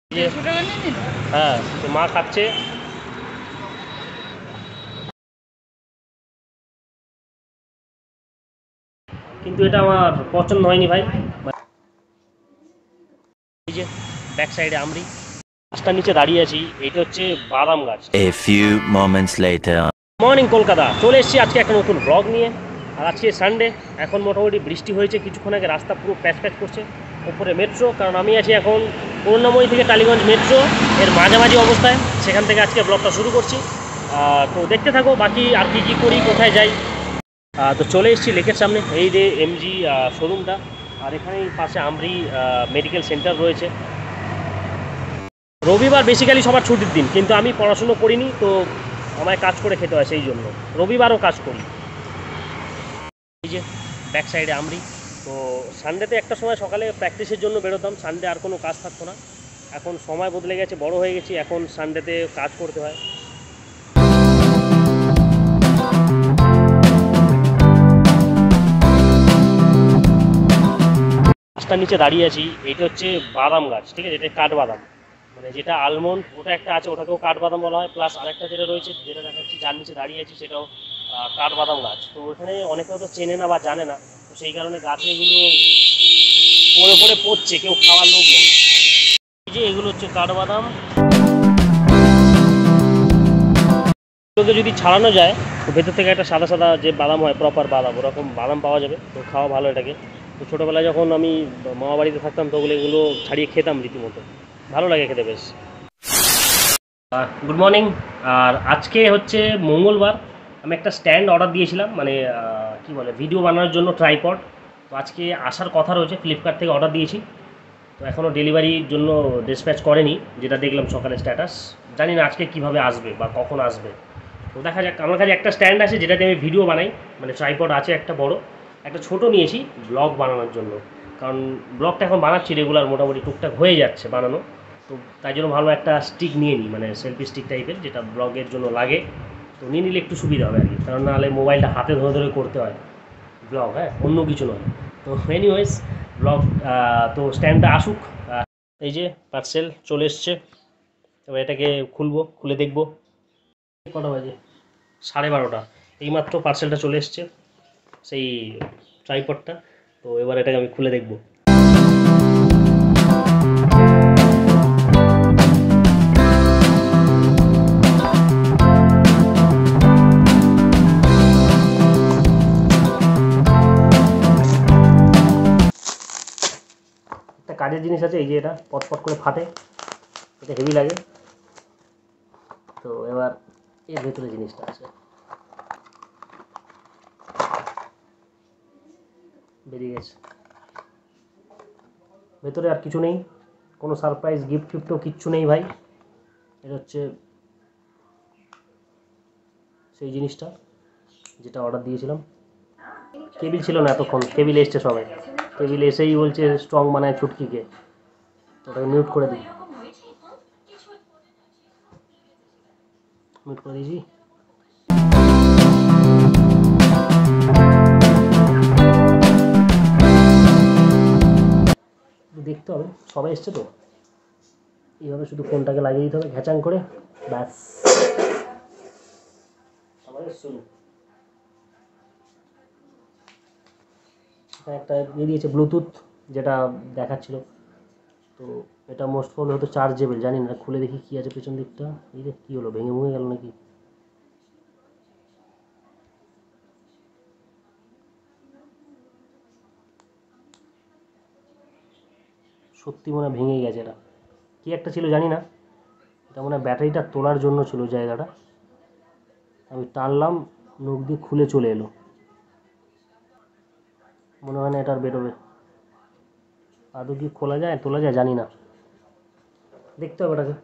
হ্যাঁ, মা খাচ্ছে। কিন্তু এটা আমার পছন্দ হয়নি ভাই। এই যে ব্যাক সাইডে আমরি গাছটার নিচে দাঁড়িয়ে আছি, এটা হচ্ছে বাদাম গাছ। A few moments later. Morning Kolkata, চলে এসেছি আজকে একটা নতুন ব্লগ নিয়ে। আর আজকে সানডে, এখন মোটামুটি বৃষ্টি হয়েছে কিছুক্ষণ আগে, রাস্তা পুরো প্যাচ প্যাচ করছে। ওপরে মেট্রো, কারণ আমি আছি এখন করুণাময়ী থেকে টালিগঞ্জ মেট্রো এর মাঝামাঝি অবস্থায়, সেখান থেকে আজকে ব্লগটা শুরু করছি। তো দেখতে থাকো বাকি আর কি করি, কোথায় যাই। তো চলে এসেছি লেকের সামনে, এই যে এমজি শোরুমটা, আর এখানেই পাশে আমরি মেডিকেল সেন্টার রয়েছে। রবিবার বেসিক্যালি সবার ছুটির দিন, কিন্তু আমি পড়াশুনো করিনি, তো আমায় কাজ করে খেতে হয়, সেই জন্য রবিবারও কাজ করি। এই যে ব্যাক সাইডে আমরি। তো সানডেতে একটা সময় সকালে প্র্যাকটিসের জন্য বেরোতাম, সানডে আর কোনো কাজ থাকতো না। এখন সময় বদলে গেছে, বড় হয়ে গেছি, এখন সানডেতে কাজ করতে হয়। গাছটার নিচে দাঁড়িয়ে আছি, এটা হচ্ছে বাদাম গাছ, ঠিক আছে? এটা কাঠবাদাম, মানে যেটা আলমন্ড ওটা একটা আছে, ওটাকেও কাঠবাদাম বলা হয়। প্লাস আরেকটা যেটা রয়েছে, যেটা দেখাচ্ছি যার নিচে দাঁড়িয়ে আছি, সেটাও কাঠবাদাম গাছ। তো ওখানে অনেকে হয়তো চেনে না বা জানে না, তো সেই কারণে গাছে এগুলো পড়ে পড়ে পড়ছে, কেউ খাওয়ার লোক নেই। এই যে এগুলো হচ্ছে কাঠবাদাম, এগুলোকে যদি ছাড়ানো যায় তো ভেতর থেকে একটা সাদা সাদা যে বাদাম হয়, প্রপার বাদাম, ওরকম বাদাম পাওয়া যাবে। তো খাওয়া ভালো এটাকে। তো ছোটোবেলায় যখন আমি মামা বাড়িতে থাকতাম, তো ওগুলো এগুলো ছাড়িয়ে খেতাম রীতিমতো, ভালো লাগে খেতে বেশ। Good morning. আর আজকে হচ্ছে মঙ্গলবার, আমি একটা স্ট্যান্ড অর্ডার দিয়েছিলাম, মানে কি বলে, ভিডিও বানানোর জন্য ট্রাইপড। তো আজকে আসার কথা রয়েছে, ফ্লিপকার্ট থেকে অর্ডার দিয়েছি। তো এখনও ডেলিভারির জন্য ডিসপ্যাচ করেনি, যেটা দেখলাম সকালে স্ট্যাটাস। জানি না আজকে কিভাবে আসবে বা কখন আসবে। তো দেখা যাক। আমার কাছে একটা স্ট্যান্ড আছে যেটাতে আমি ভিডিও বানাই, মানে ট্রাইপড আছে একটা বড়, একটা ছোট নিয়েছি ব্লগ বানানোর জন্য। কারণ ব্লগটা এখন বানাচ্ছি রেগুলার, মোটামুটি টুকটাক হয়ে যাচ্ছে বানানো। তো তাই জন্য ভালো একটা স্টিক নিয়ে নিই, মানে সেলফি স্টিক টাইপের, যেটা ব্লগের জন্য লাগে। তো নিয়ে নিলে একটু সুবিধা হবে আর কি, কারণ নাহলে মোবাইলটা হাতে ধরে ধরে করতে হয় ব্লগ, হ্যাঁ, অন্য কিছু নয়। তো এনিওয়েজ ব্লগ, তো স্ট্যান্ডটা আসুক। এই যে পার্সেল চলে এসছে, এবার এটাকে খুলবো, খুলে দেখবো। কটা বাজে? 12:30। এইমাত্র পার্সেলটা চলে এসছে, সেই ট্রাইপডটা। তো এবার এটাকে আমি খুলে দেখবো। একটা কাজের জিনিস আছে, এই যে এটা পটপট করে ফাটে, এটা হেভি লাগে। তো এবার এর ভেতরে জিনিসটা আছে, বেরিয়ে গেছে। ভেতরে আর কিছু নেই, কোনো সারপ্রাইজ গিফট ফিফটও কিচ্ছু নেই ভাই। এটা হচ্ছে সেই জিনিসটা যেটা অর্ডার দিয়েছিলাম। কেবিল ছিল না এতক্ষণ, কেবিল এসছে সবাই। কেবিল এসেই বলছে স্ট্রং বানায় ছুটকিকে, ওটাকে মিউট করে দিই। মিউট করে দিয়েছি। দেখতে হবে সবাই এসছে তো, এইভাবে শুধু ফোনটাকে লাগিয়ে দিতে হবে ঘ্যাচাং করে, ব্যাস সবাই শুনুন। এখানে একটা দিয়ে দিয়েছে ব্লুটুথ, যেটা দেখাচ্ছিল। তো এটা মোস্ট প্রবলি হয়তো চার্জেবল, জানি না, খুলে দেখি কী আছে পেছন দিকটা। এই যে কী হলো, ভেঙে ভেঙে গেল নাকি? সত্যি মনে হয় ভেঙে গেছে। এটা কী একটা ছিল জানি না, এটা মনে হয় ব্যাটারিটা তোলার জন্য ছিল জায়গাটা। আমি টানলাম, নখ দিয়ে খুলে চলে এলো। মনে হয় না এটা আর বেরোবে। আদৌ কি খোলা যায়, তোলা যায়, জানি না, দেখতে হবে ওটাকে।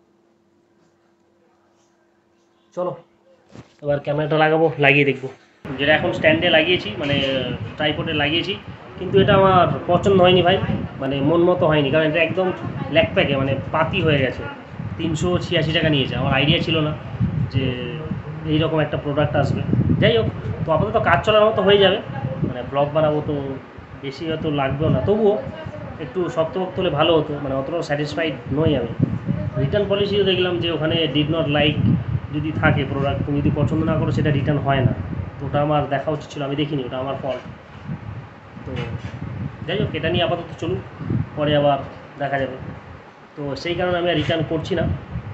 চলো এবার ক্যামেরাটা লাগাবো, লাগিয়ে দেখবো। যেটা এখন স্ট্যান্ডে লাগিয়েছি, মানে ট্রাইপডে লাগিয়েছি, কিন্তু এটা আমার পছন্দ হয়নি ভাই, মানে মন মতো হয়নি। কারণ এটা একদম ল্যাকপ্যাকে, মানে পাতি হয়ে গেছে। 386 টাকা নিয়েছে, আমার আইডিয়া ছিল না যে এইরকম একটা প্রোডাক্ট আসবে। যাই হোক, তো আপাতত কাজ চলার মতো হয়ে যাবে, মানে ব্লগ বানাবো তো বেশি হয়তো লাগবেও না, তবুও একটু শক্তপোক্ত হলে ভালো হতো, মানে অতটাও স্যাটিসফাইড নই আমি। রিটার্ন পলিসিও দেখলাম যে ওখানে ডিড নট লাইক যদি থাকে প্রোডাক্ট, তুমি যদি পছন্দ না করো সেটা রিটার্ন হয় না। তো ওটা আমার দেখা উচিত ছিল, আমি দেখিনি, ওটা আমার ফল্ট। তো যাই হোক, এটা নিয়ে আপাতত চলুক, পরে আবার দেখা যাবে। তো সেই কারণে আমি আর রিটার্ন করছি না,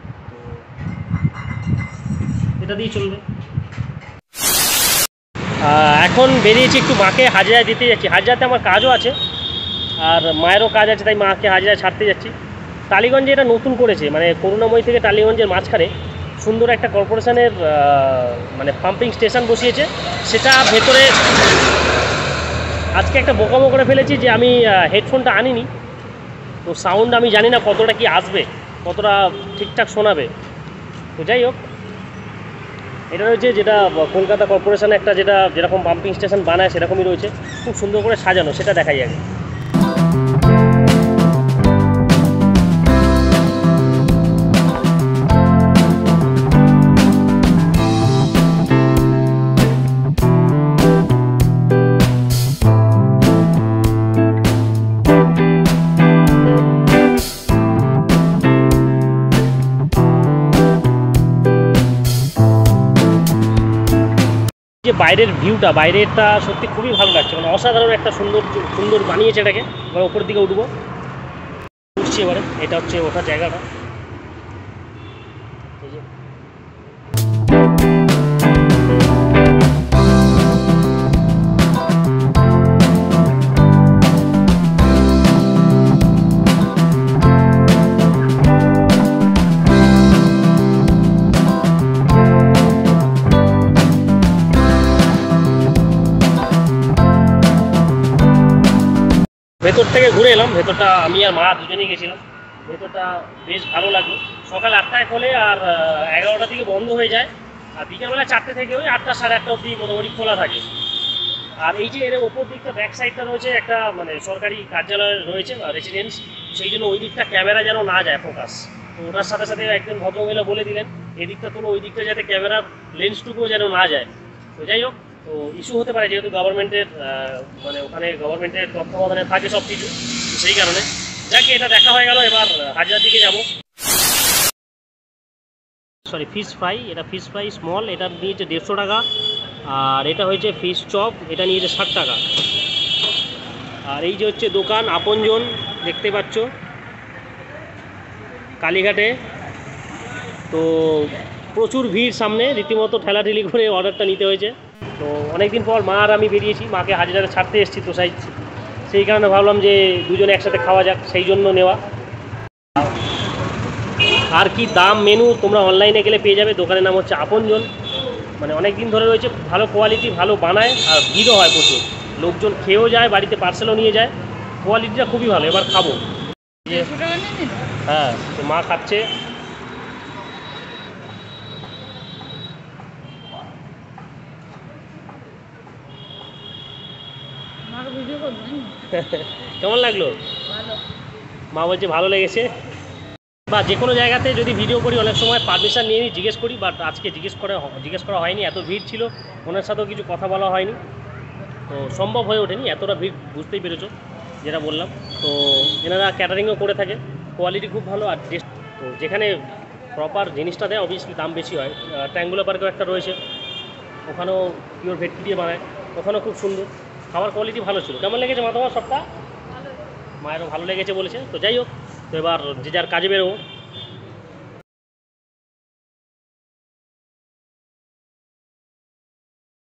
তো এটা দিয়েই চলবে। এখন বেরিয়েছি একটু মাকে হাজিরায় দিতে যাচ্ছি। হাজিরাতে আমার কাজও আছে আর মায়েরও কাজ আছে, তাই মাকে হাজিরায় ছাড়তে যাচ্ছি। টালিগঞ্জে এটা নতুন করেছে, মানে করুণাময়ী থেকে টালিগঞ্জের মাঝখানে সুন্দর একটা কর্পোরেশনের মানে পাম্পিং স্টেশন বসিয়েছে। সেটা ভেতরে আজকে একটা বোকামো করে ফেলেছি যে আমি হেডফোনটা আনিনি, তো সাউন্ড আমি জানি না কতটা কি আসবে, কতটা ঠিকঠাক শোনাবে। তো যাই হোক, এটা রয়েছে যেটা কলকাতা কর্পোরেশনে একটা যেটা যেরকম পাম্পিং স্টেশন বানায় সেরকমই রয়েছে, খুব সুন্দর করে সাজানো, সেটা দেখাই আগে। যে বাইরের ভিউটা, বাইরেরটা সত্যি খুবই ভালো লাগছে, মানে অসাধারণ একটা সুন্দর সুন্দর বানিয়েছে এটাকে। এবার উপরের দিকে উঠবো, উঠছি এবারে। এটা হচ্ছে ওঠার জায়গাটা, এই যে। ভেতর থেকে ঘুরে এলাম, ভেতরটা আমি আর মা দুজনেই গেছিলাম। ভেতরটা বেশ ভালো লাগলো। সকাল 8টায় খোলে আর 11টা থেকে বন্ধ হয়ে যায়, আর বিকেলবেলা 4টে থেকে ওই 8টা সাড়ে 8টা অবধি মোটামুটি খোলা থাকে। আর এই যে এর ওপর দিকটা ব্যাক সাইডটা রয়েছে একটা মানে সরকারি কার্যালয় রয়েছে বা রেসিডেন্স, সেই জন্য ওই দিকটা ক্যামেরা যেন না যায় ফোকাস। তো ওটার সাথে সাথে একজন ভদ্রমহিলা বলে দিলেন এই দিকটা তোলো, ওই দিকটা যাতে ক্যামেরার লেন্সটুকুও যেন না যায়। তো যাই হোক, তো ইস্যু হতে পারে যেহেতু গভর্নমেন্টের মানে ওখানে গভর্নমেন্টের তত্ত্বাবধানে থাকে সব কিছু, সেই কারণে। যাকে এটা দেখা হয়ে গেল, এবার হাজার দিকে যাব। সরি, ফিশ ফ্রাই, এটা ফিশ ফ্রাই স্মল, এটা নিয়েছে 150 টাকা। আর এটা হয়েছে ফিশ চপ, এটা নিয়েছে 60 টাকা। আর এই যে হচ্ছে দোকান আপনজন, দেখতে পাচ্ছ কালীঘাটে। তো প্রচুর ভিড় সামনে, রীতিমতো ঠেলাঠেলি করে অর্ডারটা নিতে হয়েছে। তো অনেকদিন পর মা আর আমি বেরিয়েছি, মাকে হাজিরাতে ছাড়তে এসেছি, তো সেই কারণে ভাবলাম যে দুজনে একসাথে খাওয়া যাক, সেই জন্য নেওয়া। আর কি দাম মেনু তোমরা অনলাইনে গেলে পেয়ে যাবে। দোকানের নাম হচ্ছে আপনজন, মানে অনেক দিন ধরে রয়েছে, ভালো কোয়ালিটি, ভালো বানায়, আর ভিড়ও হয় প্রচুর, লোকজন খেয়েও যায়, বাড়িতে পার্সেলও নিয়ে যায়, কোয়ালিটিটা খুবই ভালো। এবার খাবো। হ্যাঁ, তো মা খাচ্ছে। কেমন লাগলো? মা বলছে ভালো লেগেছে। বা যে কোনো জায়গাতে যদি ভিডিও করি অনেক সময় পারমিশন নিয়ে নিই, জিজ্ঞেস করি, বাট আজকে জিজ্ঞেস করা হয়নি, এত ভিড় ছিল, ওনার সাথেও কিছু কথা বলা হয়নি, তো সম্ভব হয়ে ওঠেনি। এতটা ভিড় বুঝতেই পেরেছো যেটা বললাম। তো এনারা ক্যাটারিংও করে থাকে, কোয়ালিটি খুব ভালো। আর টেস্ট, তো যেখানে প্রপার জিনিসটা দেয় অবভিয়াসলি দাম বেশি হয়। ট্যাঙ্গুলা পার্কেও একটা রয়েছে, ওখানেও পিওর ভেটকি দিয়ে বানায়, ওখানেও খুব সুন্দর, খাবার কোয়ালিটি ভালো ছিল। কেমন লেগেছে মা তোমার সবটা? মায়েরও ভালো লেগেছে বলেছে। তো যাই হোক, তো এবার যে যার কাজে বেরোবো।